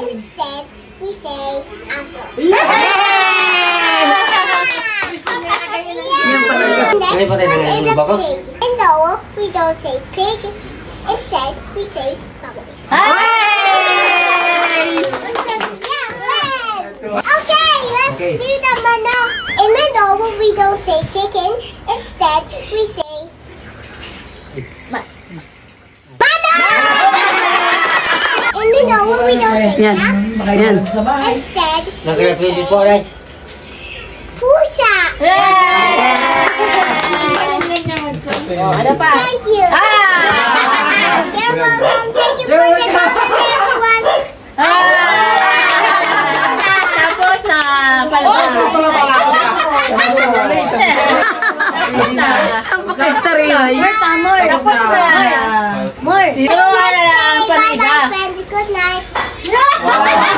Instead, we say aso. Next one is a pig. In Dole, we don't say pig. Instead, we say bubble. Okay, let's do the manok. In Mandoble, we don't say chicken. Instead, we say manok. In Mandoble, we don't say cat. Instead, we say pusa. Thank you. You're welcome. Thank you for the compliment, everyone. Bye-bye, friends. Good night.